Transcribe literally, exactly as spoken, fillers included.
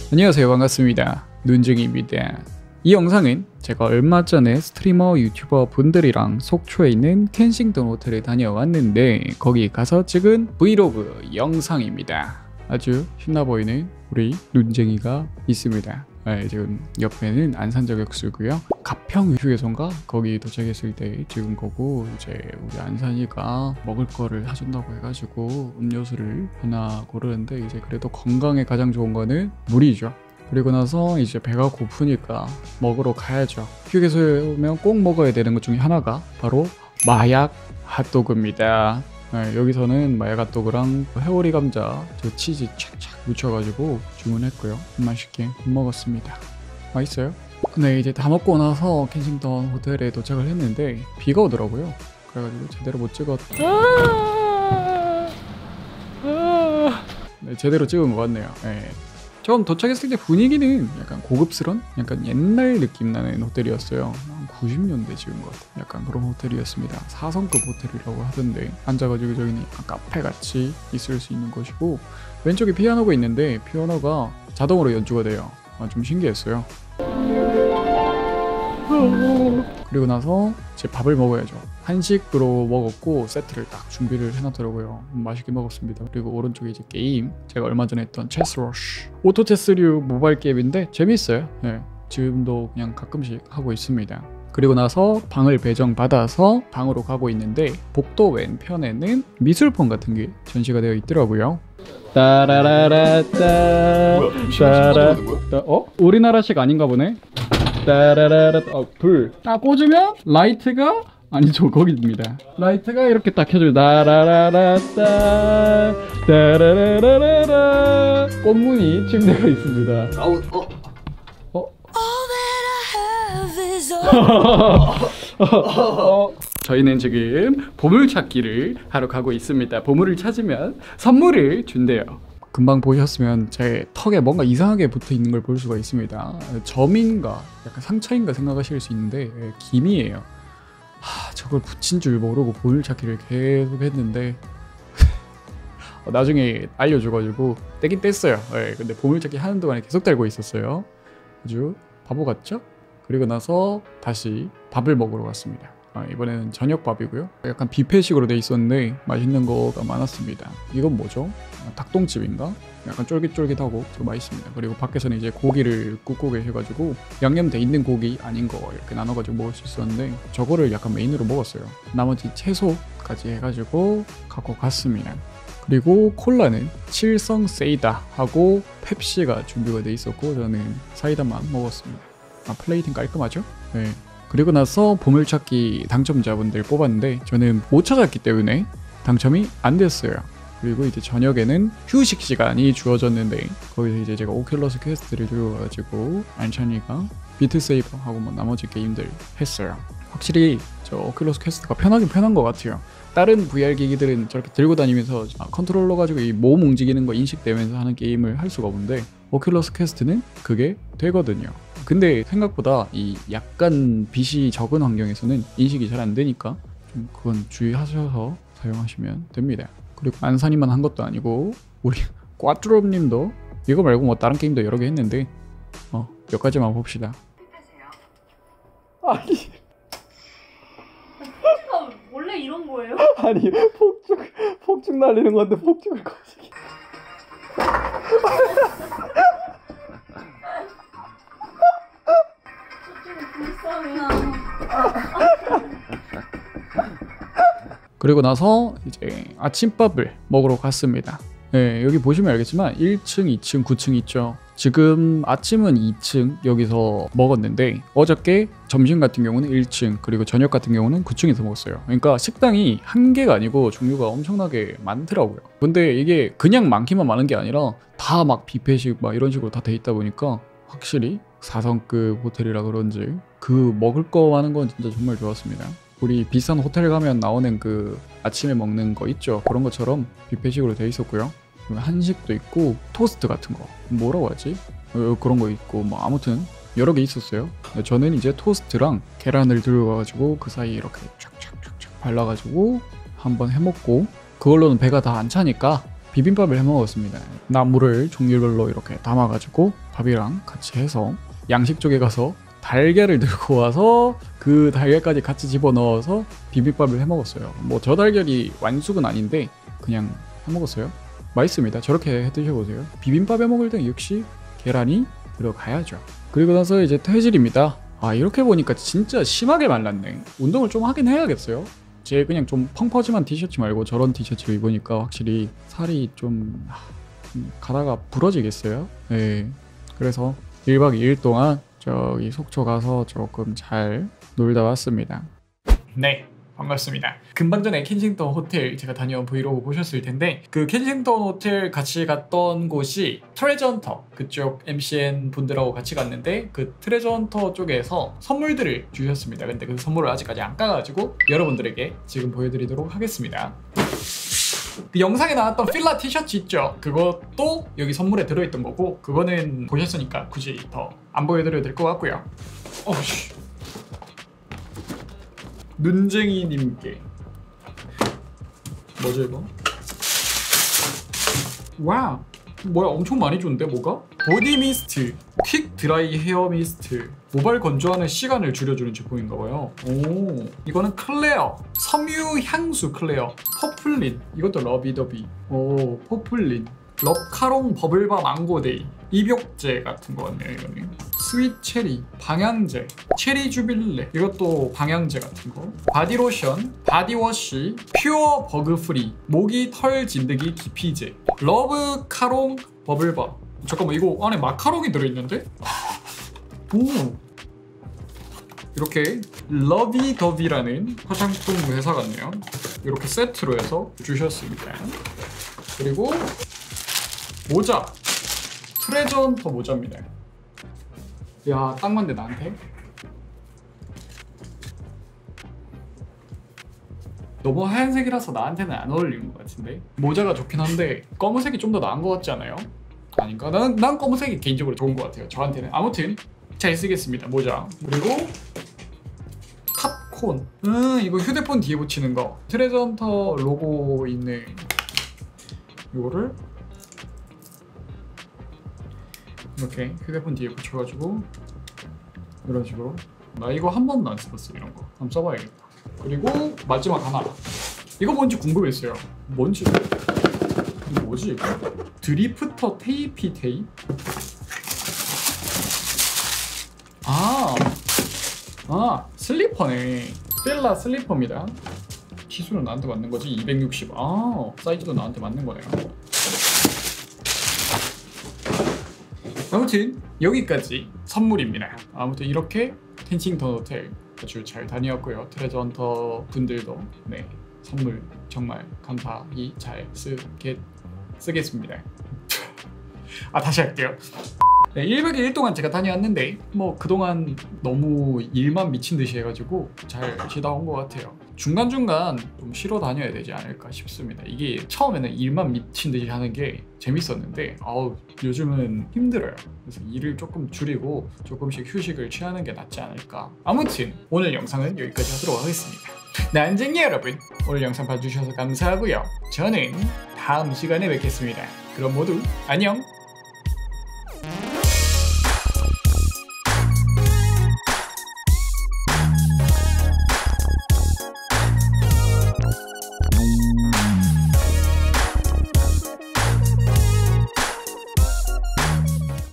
안녕하세요, 반갑습니다. 눈쟁이입니다. 이 영상은 제가 얼마 전에 스트리머 유튜버 분들이랑 속초에 있는 켄싱턴 호텔에 다녀왔는데 거기 가서 찍은 브이로그 영상입니다. 아주 신나 보이는 우리 눈쟁이가 있습니다. 네, 지금 옆에는 안산저격수고요. 가평 휴게소인가? 거기 도착했을 때 찍은 거고, 이제 우리 안산이가 먹을 거를 사준다고 해가지고 음료수를 하나 고르는데, 이제 그래도 건강에 가장 좋은 거는 물이죠. 그리고 나서 이제 배가 고프니까 먹으러 가야죠. 휴게소에 오면 꼭 먹어야 되는 것 중에 하나가 바로 마약 핫도그입니다. 네, 여기서는 마약 핫도그랑 회오리 감자 저 치즈 착착 묻혀가지고 주문했고요. 맛있게 먹었습니다. 맛있어요? 네, 이제 다 먹고 나서 켄싱턴 호텔에 도착을 했는데 비가 오더라고요. 그래가지고 제대로 못 찍었... 네, 제대로 찍은 것 같네요. 네. 처음 도착했을 때 분위기는 약간 고급스런? 약간 옛날 느낌 나는 호텔이었어요. 구십 년대 지은 것 같아요. 약간 그런 호텔이었습니다. 사 성급 호텔이라고 하던데 앉아가지고 저기는 약간 카페같이 있을 수 있는 곳이고, 왼쪽에 피아노가 있는데 피아노가 자동으로 연주가 돼요. 아, 좀 신기했어요. 그리고 나서 이제 밥을 먹어야죠. 한식으로 먹었고 세트를 딱 준비를 해놨더라고요. 맛있게 먹었습니다. 그리고 오른쪽에 이제 게임, 제가 얼마 전에 했던 체스러쉬, 오토체스류 모바일 게임인데 재밌어요. 네, 지금도 그냥 가끔씩 하고 있습니다. 그리고 나서 방을 배정받아서 방으로 가고 있는데 복도 왼편에는 미술품 같은 게 전시가 되어 있더라고요. 따라라라따 따라 어? 우리나라식 아닌가 보네. 따라라라 어, 불 딱 꽂으면 라이트가 아니죠, 거기입니다. 라이트가 이렇게 딱 켜줘요. 따라라라따 따라라라라 꽃무늬 침대가 있습니다. 아우 어. 어? 어, 저희는 지금 보물찾기를 하러 가고 있습니다. 보물을 찾으면 선물을 준대요. 금방 보셨으면 제 턱에 뭔가 이상하게 붙어 있는 걸 볼 수가 있습니다. 점인가 약간 상처인가 생각하실 수 있는데 김이에요. 하, 저걸 붙인 줄 모르고 보물찾기를 계속 했는데 나중에 알려줘가지고 떼긴 뗐어요. 네, 근데 보물찾기 하는 동안에 계속 달고 있었어요. 아주 바보 같죠? 그리고 나서 다시 밥을 먹으러 갔습니다. 아, 이번에는 저녁밥이고요. 약간 뷔페식으로 돼 있었는데 맛있는 거가 많았습니다. 이건 뭐죠? 아, 닭똥집인가? 약간 쫄깃쫄깃하고 되게 맛있습니다. 그리고 밖에서는 이제 고기를 굽고 계셔가지고 양념돼 있는 고기 아닌 거 이렇게 나눠가지고 먹을 수 있었는데 저거를 약간 메인으로 먹었어요. 나머지 채소까지 해가지고 갖고 갔습니다. 그리고 콜라는 칠성 세이다 하고 펩시가 준비가 돼 있었고 저는 사이다만 먹었습니다. 아, 플레이팅 깔끔하죠? 네. 그리고 나서 보물찾기 당첨자분들 뽑았는데 저는 못 찾았기 때문에 당첨이 안 됐어요. 그리고 이제 저녁에는 휴식 시간이 주어졌는데 거기서 이제 제가 오큘러스 퀘스트를 들고 가가지고 안찬이가 비트세이버하고 뭐 나머지 게임들 했어요. 확실히 저 오큘러스 퀘스트가 편하긴 편한 것 같아요. 다른 브이알 기기들은 저렇게 들고 다니면서 컨트롤러 가지고 이 몸 움직이는 거 인식되면서 하는 게임을 할 수가 없는데 오큘러스 퀘스트는 그게 되거든요. 근데 생각보다 이 약간 빛이 적은 환경에서는 인식이 잘 안 되니까 좀 그건 주의하셔서 사용하시면 됩니다. 그리고 안산이만 한 것도 아니고 우리 꽈뚜럽님도 이거 말고 뭐 다른 게임도 여러 개 했는데 어, 몇 가지만 봅시다. 아니 원래 이런 거예요? 아니 폭죽 폭죽 날리는 건데 폭죽을 거시기. 그리고 나서 이제 아침밥을 먹으러 갔습니다. 네, 여기 보시면 알겠지만 일 층, 이 층, 구 층 있죠. 지금 아침은 이 층 여기서 먹었는데 어저께 점심 같은 경우는 일 층 그리고 저녁 같은 경우는 구 층에서 먹었어요. 그러니까 식당이 한 개가 아니고 종류가 엄청나게 많더라고요. 근데 이게 그냥 많기만 많은 게 아니라 다 막 뷔페식 막 이런 식으로 다 돼 있다 보니까 확실히 사 성급 호텔이라 그런지 그 먹을 거 많은 건 진짜 정말 좋았습니다. 우리 비싼 호텔 가면 나오는 그 아침에 먹는 거 있죠. 그런 것처럼 뷔페식으로 돼 있었고요. 한식도 있고 토스트 같은 거 뭐라고 하지? 어, 그런 거 있고 뭐 아무튼 여러 개 있었어요. 저는 이제 토스트랑 계란을 들고 와가지고 그 사이에 이렇게 쫙쫙쫙쫙 발라가지고 한번 해먹고 그걸로는 배가 다 안 차니까 비빔밥을 해 먹었습니다. 나물을 종류별로 이렇게 담아가지고 밥이랑 같이 해서 양식 쪽에 가서 달걀을 들고 와서 그 달걀까지 같이 집어넣어서 비빔밥을 해 먹었어요. 뭐 저 달걀이 완숙은 아닌데 그냥 해 먹었어요. 맛있습니다. 저렇게 해 드셔보세요. 비빔밥 해 먹을 땐 역시 계란이 들어가야죠. 그리고 나서 이제 퇴질입니다. 아 이렇게 보니까 진짜 심하게 말랐네. 운동을 좀 하긴 해야겠어요. 제 그냥 좀 펑퍼짐한 티셔츠 말고 저런 티셔츠를 입으니까 확실히 살이 좀, 하, 좀 가다가 부러지겠어요. 네. 그래서 일 박 이 일 동안 저기 속초 가서 조금 잘 놀다 왔습니다. 네, 반갑습니다. 금방 전에 켄싱턴 호텔 제가 다녀온 브이로그 보셨을 텐데 그 켄싱턴 호텔 같이 갔던 곳이 트레저 헌터 그쪽 엠씨엔 분들하고 같이 갔는데 그 트레저 헌터 쪽에서 선물들을 주셨습니다. 근데 그 선물을 아직까지 안 까가지고 여러분들에게 지금 보여드리도록 하겠습니다. 그 영상에 나왔던 필라 티셔츠 있죠? 그것도 여기 선물에 들어있던 거고 그거는 보셨으니까 굳이 더 안 보여드려도 될 것 같고요. 어우씨. 눈쟁이님께 뭐죠 이거? 와우 뭐야 엄청 많이 줬는데 뭐가? 보디 미스트 퀵 드라이 헤어 미스트 모발 건조하는 시간을 줄여주는 제품인가봐요. 오 이거는 클레어 섬유 향수 클레어 퍼플린 이것도 러비더비 오 퍼플린 럽카롱 버블바 망고데이 입욕제 같은 거 같네요. 이거는 스윗 체리 방향제 체리 주빌레 이것도 방향제 같은 거 바디로션 바디워시 퓨어 버그 프리 모기 털 진드기 기피제 러브 카롱 버블바 잠깐만 이거 안에 마카롱이 들어있는데? 오 이렇게 러비더비라는 화장품 회사 같네요. 이렇게 세트로 해서 주셨습니다. 그리고 모자 트레저 헌터 모자입니다. 야 딱 맞네 나한테. 너무 하얀색이라서 나한테는 안 어울리는 것 같은데 모자가 좋긴 한데 검은색이 좀 더 나은 것 같지 않아요? 아닌가? 난, 난 검은색이 개인적으로 좋은 것 같아요. 저한테는. 아무튼 잘 쓰겠습니다 모자. 그리고 탑콘 음 이거 휴대폰 뒤에 붙이는 거 트레저 헌터 로고 있는 이거를 이렇게 휴대폰 뒤에 붙여가지고 이런 식으로 나 이거 한 번도 안 써봤어. 이런 거 한번 써봐야겠다. 그리고 마지막 하나 이거 뭔지 궁금했어요. 뭔지 이거 뭐지 이거? 드리프터 테이피 테이프? 아, 아 슬리퍼네. 필라 슬리퍼입니다. 키수는 나한테 맞는 거지. 이백육십. 아 사이즈도 나한테 맞는 거네요. 아무튼 여기까지 선물입니다. 아무튼 이렇게 켄싱턴 호텔 아주 잘 다녀왔고요. 트레저 헌터 분들도 네 선물 정말 감사히 잘 쓰겠, 쓰겠습니다. 아 다시 할게요. 네, 일 박 이 일 동안 제가 다녀왔는데 뭐 그동안 너무 일만 미친 듯이 해가지고 잘 쉬다 온 것 같아요. 중간중간 좀 쉬러 다녀야 되지 않을까 싶습니다. 이게 처음에는 일만 미친 듯이 하는 게 재밌었는데 아우 요즘은 힘들어요. 그래서 일을 조금 줄이고 조금씩 휴식을 취하는 게 낫지 않을까. 아무튼 오늘 영상은 여기까지 하도록 하겠습니다. 난쟁이 여러분 오늘 영상 봐주셔서 감사하고요. 저는 다음 시간에 뵙겠습니다. 그럼 모두 안녕.